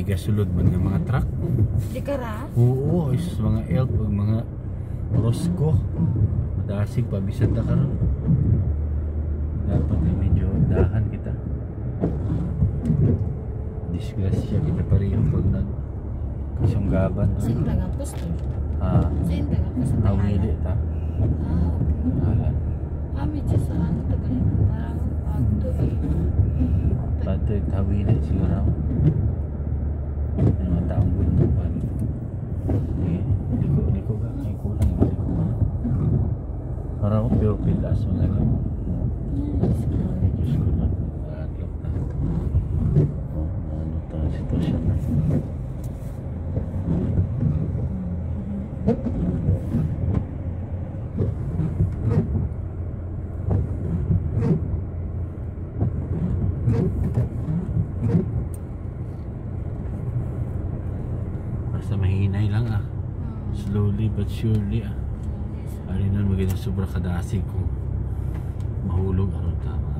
gasulod man nga mga truck. Di ka ra? Oo, isus mga elk o mga Rosco. Madasig pa bisan ta karon. Dapat medyo dahan kita. Disgrasya kita pareho pag nag kasunggaban. Sinta nga posto. Ah, Sinta nga posto. awili ta. Okay. Alan. Medyo sa ano tagal parang pagto Patoy tawili siguro. Ang mga taong bundok pa. Liko ka. Ay kulang. Para ako pero pilas mo lang. Diyos ko lang. Adlok na. Ano ta sitwasyon na. Basta mahinay lang slowly but surely alin nun magiging sobra kadasig kung mahulog aron tama